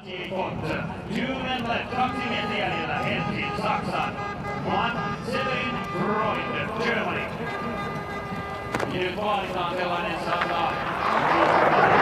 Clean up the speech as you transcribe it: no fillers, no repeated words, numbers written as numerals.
10 left, 2 miestä jäljellä, ensin Saksan. Severin Freund, Germany. Ja nyt vaaditaan sellainen 100.